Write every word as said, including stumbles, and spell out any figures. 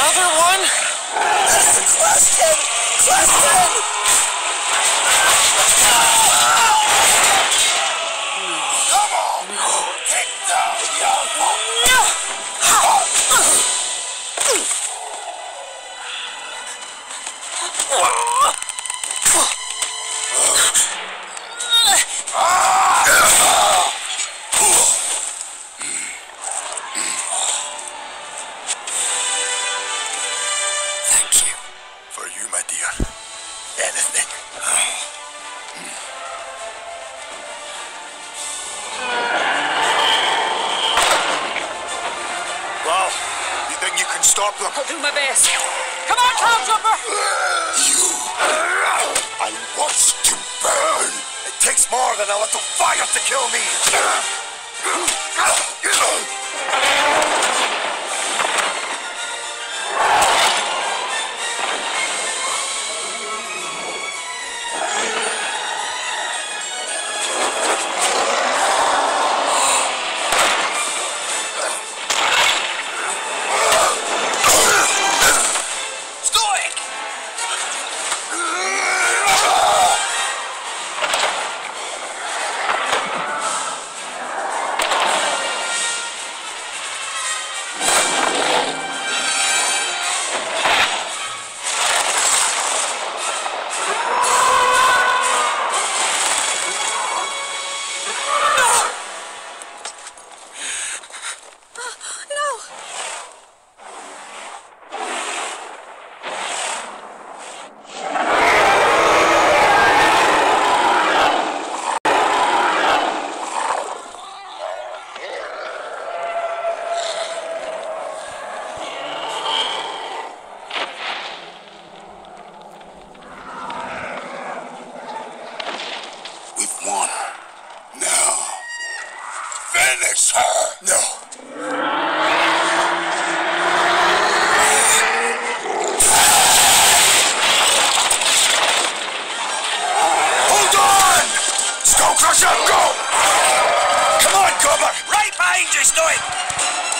Another one? That's the question! Question! Come on! Take down your Thank you. For you, my dear. Anything. Well, you think you can stop them? I'll do my best. Come on, Cloudjumper! You... I want to burn! It takes more than a little fire to kill me! Finish her! No. Hold on! Skull Crusher, go! Come on, Cobra! Right behind you, Stoic!